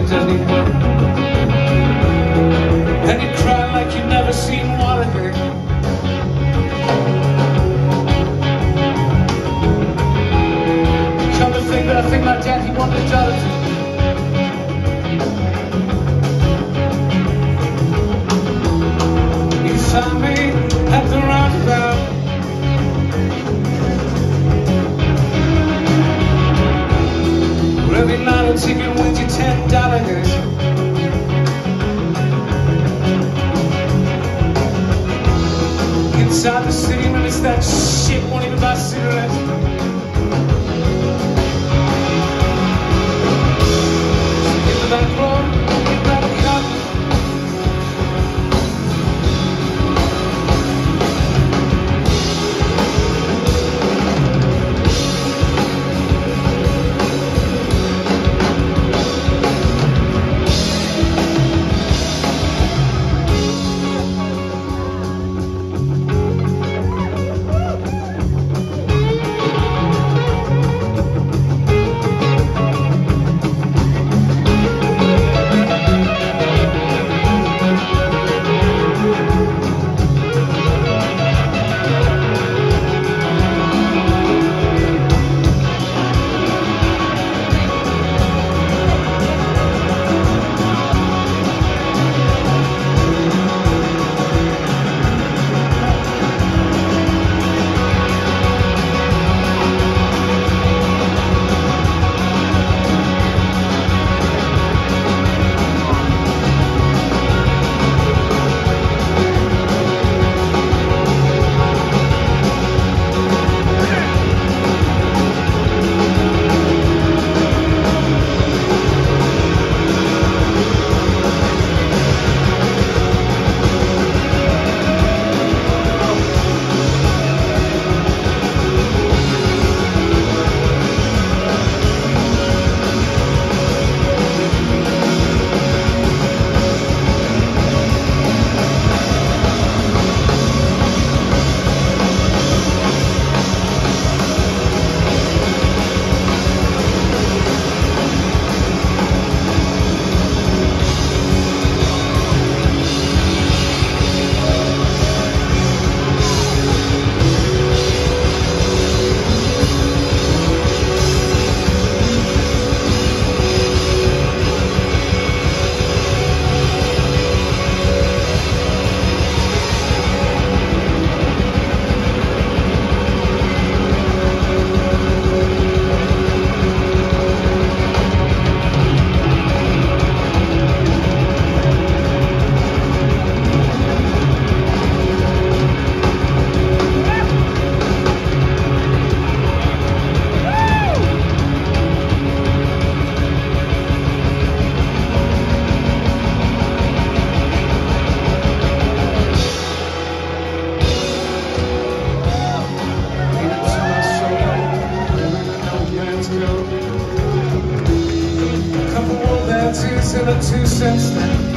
it doesn't work. And you cry like you've never seen water here. Come to think that I think my dad, he wanted a daughter too. You found me at the roundabout. Every night a ticket wins you $10. Inside the city limits, that shit won't even buy cigarettes. In the back road, grab a cup. In a 2-cent stand.